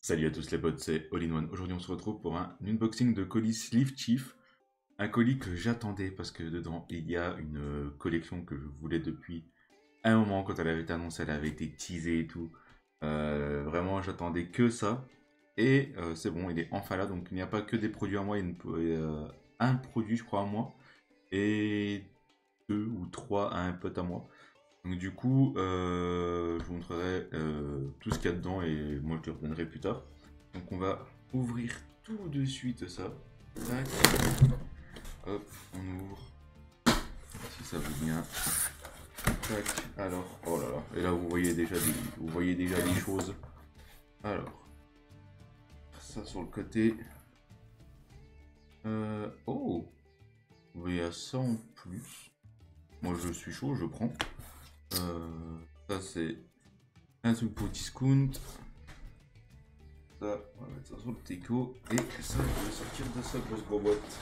Salut à tous les potes, c'est All in One. Aujourd'hui on se retrouve pour un unboxing de colis Sleeve Chief. Un colis que j'attendais parce que dedans il y a une collection que je voulais depuis un moment. Quand elle avait été annoncée, elle avait été teasée et tout. Vraiment j'attendais que ça. Et c'est bon, il est enfin là. Donc il n'y a pas que des produits à moi, il y a un produit je crois à moi. Et deux ou trois à un pote à moi. Donc du coup, je vous montrerai tout ce qu'il y a dedans et moi je le reviendrai plus tard. Donc on va ouvrir tout de suite ça. Tac. Hop, on ouvre. Si ça veut bien. Tac. Alors, oh là là. Et là vous voyez déjà les choses. Alors, ça sur le côté. Oh, vous voyez ça en plus. Moi je suis chaud, je prends. Ça c'est un truc pour discount. Ça, on va mettre ça sur le teco. Et ça, je vais sortir de sa grosse boîte.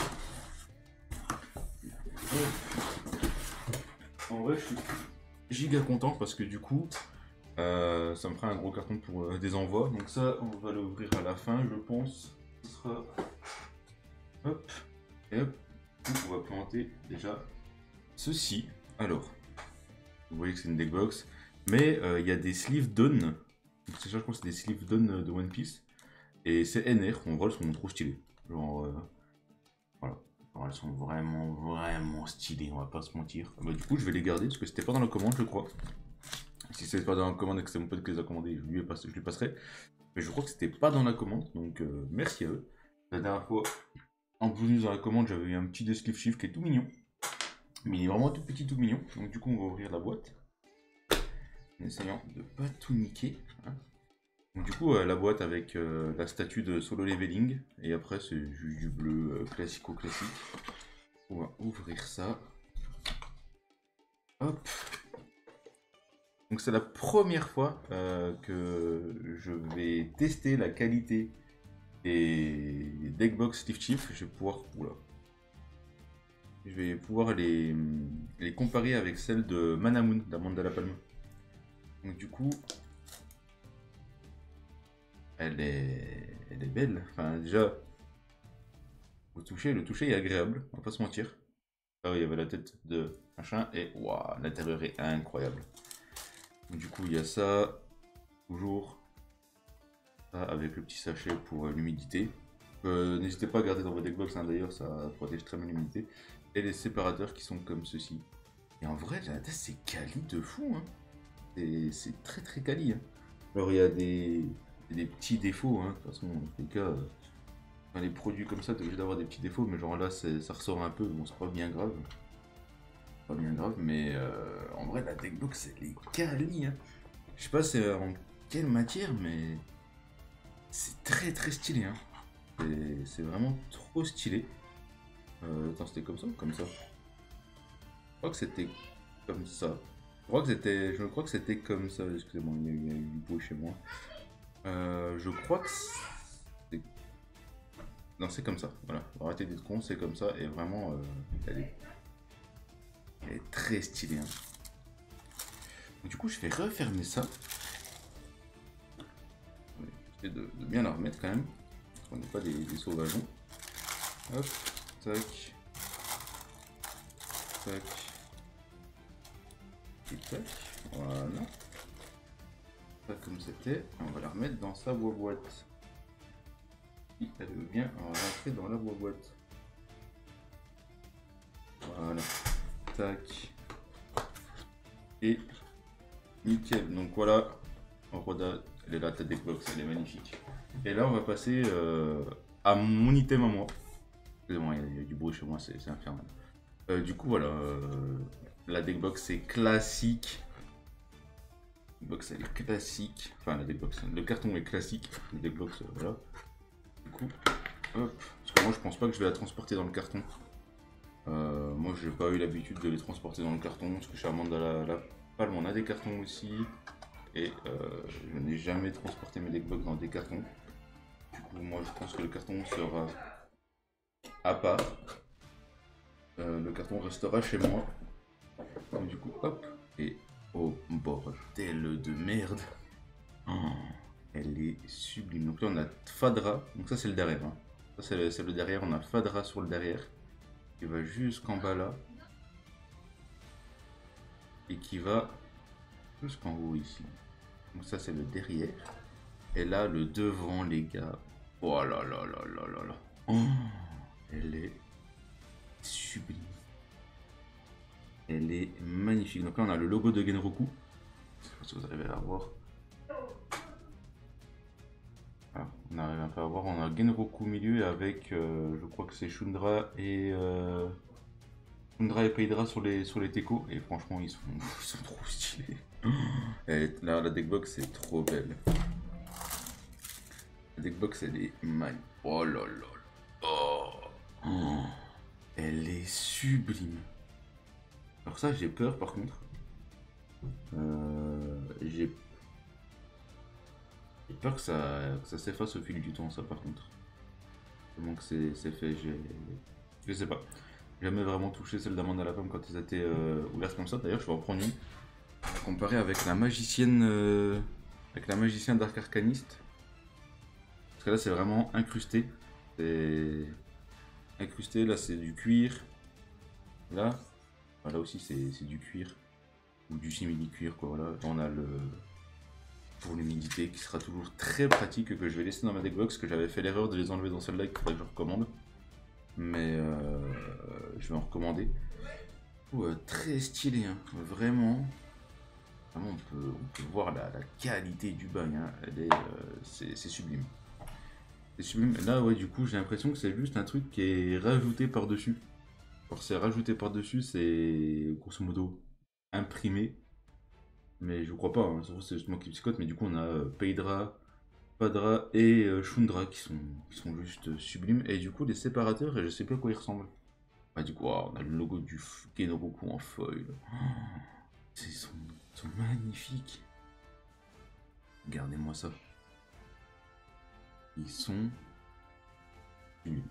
En vrai, je suis giga content parce que du coup, ça me fera un gros carton pour des envois. Donc ça, on va l'ouvrir à la fin, je pense. Ce sera... Hop, et hop. On va planter déjà ceci. Alors, vous voyez que c'est une deck box. Mais il y a des sleeves done. Je crois que c'est des sleeves done de One Piece. Et c'est NR, en vrai, elles sont trop stylées. Genre, voilà. Alors, elles sont vraiment stylées, on va pas se mentir. Bah, du coup, je vais les garder parce que c'était pas dans la commande, je crois. Si c'est pas dans la commande et que c'est mon pote qui les a commandés, je lui passerai. Mais je crois que c'était pas dans la commande, donc merci à eux. La dernière fois, en plus dans la commande, j'avais eu un petit de Sleeve Shift qui est tout mignon. Mais il est vraiment tout petit, tout mignon. Donc, du coup, on va ouvrir la boîte. En essayant de pas tout niquer. Hein. Donc du coup, la boîte avec la statue de Solo Leveling, et après c'est juste du bleu classico-classique. On va ouvrir ça. Hop. Donc c'est la première fois que je vais tester la qualité des Deckbox Sleeve Chief. Je vais pouvoir, je vais pouvoir les comparer avec celles de Manamoon, d'Amanda La Palme. Donc du coup, elle est belle. Enfin, déjà, le toucher est agréable, on va pas se mentir. Ah oui, il y avait la tête de machin, et waouh, l'intérieur est incroyable. Donc, du coup, il y a ça, toujours, ça avec le petit sachet pour l'humidité. N'hésitez pas à garder dans vos deckbox, hein, d'ailleurs, ça protège très bien l'humidité. Et les séparateurs qui sont comme ceci. Et en vrai, la tête, c'est quali de fou, hein. C'est très très quali. Hein. Alors, il y a des petits défauts, hein. De toute façon, dans tous les cas, les produits comme ça, t'es obligé d'avoir des petits défauts, mais genre là, ça ressort un peu, bon, c'est pas bien grave. Pas bien grave, mais en vrai, la deckbox, elle est quali, hein. Je sais pas c'est en quelle matière, mais c'est très très stylé, hein. C'est vraiment trop stylé. Attends, c'était comme ça ou comme ça? Je crois que c'était comme ça. Je crois que c'était comme ça. Excusez-moi, il y a eu du bruit chez moi. Je crois que c'est... Non, c'est comme ça. Voilà, arrêtez d'être con, c'est comme ça. Et vraiment, elle est très stylée. Hein. Donc, du coup, je vais refermer ça. Je vais essayer de bien la remettre quand même. Parce qu'on n'est pas des sauvageons. Hop, tac. Tac. Et tac. Voilà. Ça comme c'était. On va la remettre dans sa boîte. Si elle veut bien rentrer dans la boîte. Voilà. Tac. Et nickel. Donc voilà. Roda, elle est là, tête Deckbox, elle est magnifique. Et là, on va passer à mon item à moi. Excusez-moi, il y a du bruit chez moi, c'est infernal. Du coup, voilà. La Deckbox, c'est classique. La Deckbox, elle est classique. Enfin, la Deckbox, le carton est classique. La Deckbox, voilà. Du coup, hop. Parce que moi, je pense pas que je vais la transporter dans le carton. Moi, j'ai pas eu l'habitude de les transporter dans le carton. Parce que chez Amanda la Palme, on a des cartons aussi. Et je n'ai jamais transporté mes deckbox dans des cartons. Du coup, moi, je pense que le carton sera à part. Le carton restera chez moi. Donc, du coup, hop. Et oh, bordel de merde. Oh. Elle est sublime. Donc là, on a Fadra. Donc ça, c'est le derrière. Hein. Ça, c'est le derrière. On a Fadra sur le derrière. Qui va jusqu'en bas là. Et qui va jusqu'en haut ici. Donc ça, c'est le derrière. Et là, le devant, les gars. Oh là là là là là là. Oh, elle est sublime. Elle est magnifique. Donc là, on a le logo de Genroku. Je sais pas si vous arrivez à la voir. Ah, on arrive un peu à voir. On a Genroku au milieu avec, je crois que c'est Shundra et Peidra sur les techos. Et franchement, ils sont trop stylés. Et là, la deckbox est trop belle. La deckbox, elle est magnifique. Oh là là. Oh, elle est sublime. Alors ça, j'ai peur par contre. J'ai peur que ça s'efface au fil du temps, ça par contre. Comment que c'est fait, je sais pas. J'ai jamais vraiment touché celle d'Amanda la pomme quand elles étaient ouvertes comme ça. D'ailleurs, je vais en prendre une. Comparé avec la magicienne d'Arc Arcaniste. Parce que là, c'est vraiment incrusté. C'est incrusté, là c'est du cuir. Là, là aussi c'est du cuir. Ou du simili-cuir quoi, voilà. On a le... pour l'humidité qui sera toujours très pratique, que je vais laisser dans ma deckbox, que j'avais fait l'erreur de les enlever dans celle-là, qu'il faudrait que je recommande. Mais je vais en recommander. Très stylé, hein. Vraiment. Vraiment, on peut voir la qualité du bagne, hein. C'est sublime. C'est sublime. Là, ouais, du coup, j'ai l'impression que c'est juste un truc qui est rajouté par-dessus. Alors, c'est rajouté par-dessus, c'est grosso modo imprimé. Mais je crois pas, hein. C'est juste moi qui psychote. Mais du coup, on a Peidra, Fadra et Shundra qui sont juste sublimes. Et du coup, les séparateurs, je sais pas à quoi ils ressemblent. Bah, du coup, on a le logo du Genroku en foil. Ils sont magnifiques. Regardez-moi ça. Ils sont sublimes.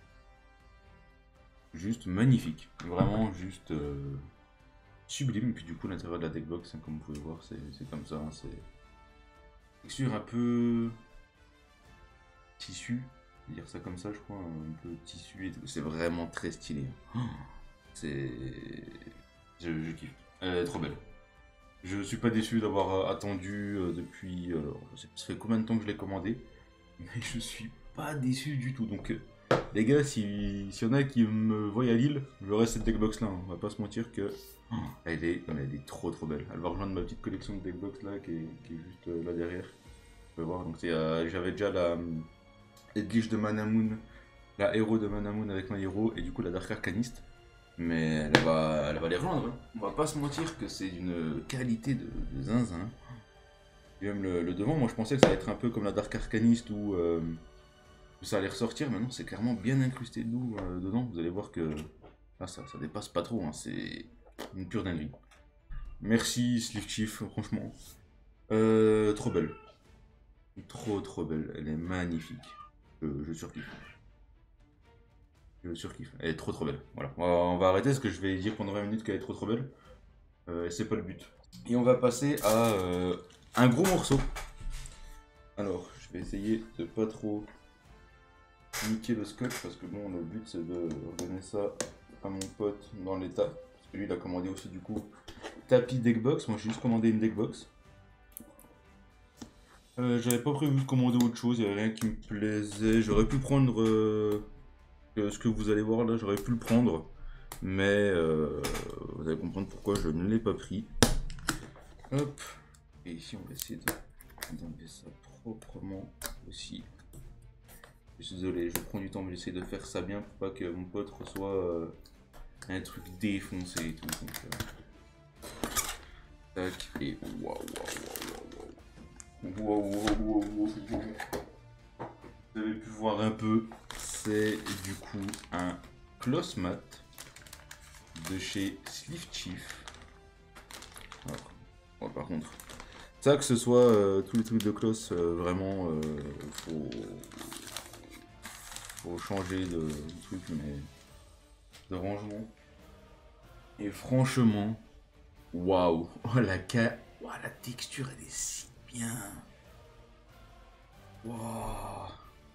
Juste magnifiques. Vraiment juste sublime. Et puis du coup, l'intérieur de la deckbox, hein, comme vous pouvez voir, c'est comme ça. Hein, c'est texture un peu tissu. Dire ça comme ça, je crois. Un peu tissu et tout. C'est vraiment très stylé. C'est... Je kiffe. Elle est trop belle. Je suis pas déçu d'avoir attendu depuis... ça fait combien de temps que je l'ai commandé. Mais je suis pas déçu du tout. Donc, les gars, s'il y en a qui me voient à Lille, j'aurai cette deckbox là. Hein. On va pas se mentir que elle est trop belle. Elle va rejoindre ma petite collection de deckbox là qui est juste là derrière. Vous pouvez voir. Donc, j'avais déjà la Edge de Manamoon, la héros de Manamoon avec ma héros et du coup la Dark Arcaniste. Mais elle va les rejoindre. Hein. On va pas se mentir que c'est d'une qualité de zinzin. Et même le devant, moi je pensais que ça allait être un peu comme la Dark Arcanist où ça allait ressortir, mais non, c'est clairement bien incrusté dedans. Vous allez voir que là, ça dépasse pas trop, hein. C'est une pure dinguerie. Merci Sleeve Chief, franchement. Trop belle. Trop belle, elle est magnifique. Je surkiffe. Je surkiffe, elle est trop belle. Voilà, on va arrêter parce que je vais dire pendant 20 minutes qu'elle est trop belle. Et c'est pas le but. Et on va passer à un gros morceau. Alors, je vais essayer de pas trop niquer le scotch parce que bon, le but c'est de redonner ça à mon pote dans l'état. Parce que lui il a commandé aussi du coup tapis deckbox. Moi j'ai juste commandé une deckbox. J'avais pas prévu de commander autre chose, il n'y avait rien qui me plaisait. J'aurais pu prendre ce que vous allez voir là, j'aurais pu le prendre. Mais vous allez comprendre pourquoi je ne l'ai pas pris. Hop. Et ici on va essayer d'enlever ça proprement aussi. Je suis désolé, je prends du temps, mais j'essaie de faire ça bien pour pas que mon pote reçoive un truc défoncé et tout. Donc, tac, et waouh. Vous avez pu voir un peu, c'est du coup un cloth mat de chez Sleeve Chief. Alors, ouais, par contre, ça que ce soit tous les trucs de cloth, vraiment, faut changer de truc, mais de rangement. Et franchement, waouh, la texture elle est si bien. Wow.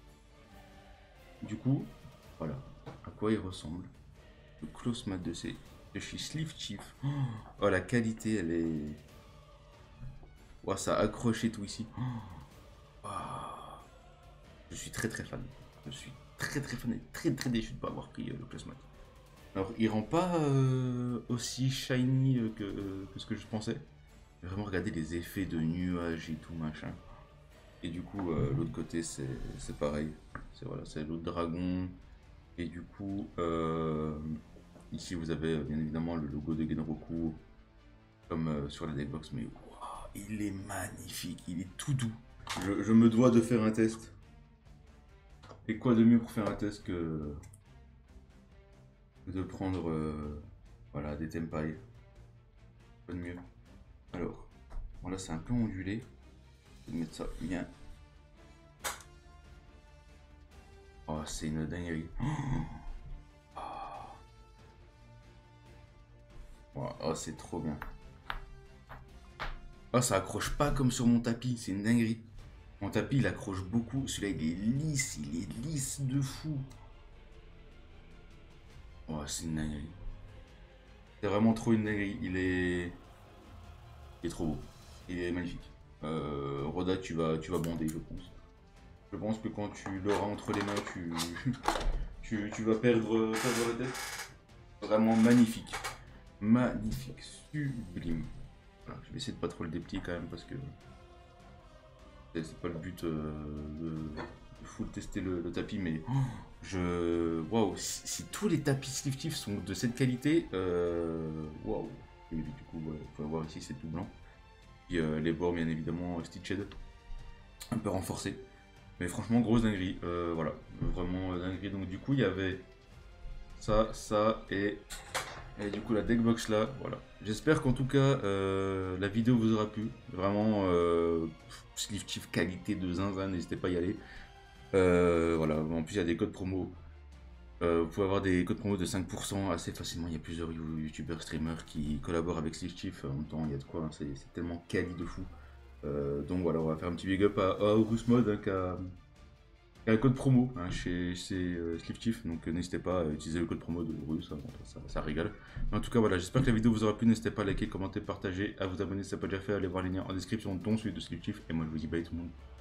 Du coup, voilà à quoi il ressemble. Le close mat de chez Sleeve Chief. Oh, la qualité, elle est. Oh, ça accroche et tout ici. Oh, je suis très très fan. Je suis très très fan et très très déçu de ne pas avoir pris le close mat. Alors, il rend pas aussi shiny que ce que je pensais. J'ai vraiment regardé les effets de nuages et tout machin. Et du coup, l'autre côté, c'est pareil. C'est voilà, c'est l'autre dragon. Et du coup, ici, vous avez bien évidemment le logo de Genroku, comme sur la deckbox. Mais waouh, il est magnifique, il est tout doux. Je me dois de faire un test. Et quoi de mieux pour faire un test que de prendre voilà, des tempailles. Pas de mieux. Alors, bon là c'est un peu ondulé. Je vais mettre ça bien. Oh, c'est une dinguerie. Oh, c'est trop bien. Oh, ça accroche pas comme sur mon tapis, c'est une dinguerie. Mon tapis il accroche beaucoup. Celui-là il est lisse de fou. Oh, c'est une dinguerie. C'est vraiment trop une dinguerie. Il est trop beau. Il est magnifique. Roda, tu vas bander, je pense. Je pense que quand tu l'auras entre les mains, tu vas perdre la tête. Vraiment magnifique. Magnifique. Sublime. Voilà, je vais essayer de pas trop le déplier quand même parce que c'est pas le but de full tester le tapis, mais waouh, si tous les tapis Sleeve sont de cette qualité, waouh. Et du coup, ouais, vous pouvez voir ici, c'est tout blanc. Puis les bords, bien évidemment, stitched, un peu renforcés. Mais franchement, grosse dinguerie. Voilà, vraiment dinguerie. Donc, du coup, il y avait ça et du coup, la deckbox là. Voilà. J'espère qu'en tout cas, la vidéo vous aura plu. Vraiment, Sleeve Chief qualité de zinzin, n'hésitez pas à y aller. Voilà, en plus, il y a des codes promo. Vous pouvez avoir des codes promo de 5% assez facilement. Il y a plusieurs youtubeurs, streamers qui collaborent avec Sleeve Chief. En même temps, il y a de quoi. Hein, c'est tellement quali de fou. Donc voilà, on va faire un petit big up à Horus Mode hein, qui a un code promo hein, chez Sleeve Chief. Donc n'hésitez pas à utiliser le code promo de Horus, ça régale. Mais en tout cas, voilà, j'espère que la vidéo vous aura plu. N'hésitez pas à liker, commenter, partager, à vous abonner si ce n'est pas déjà fait. Allez voir les liens en description, dont celui de Sleeve Chief. Et moi, je vous dis bye tout le monde.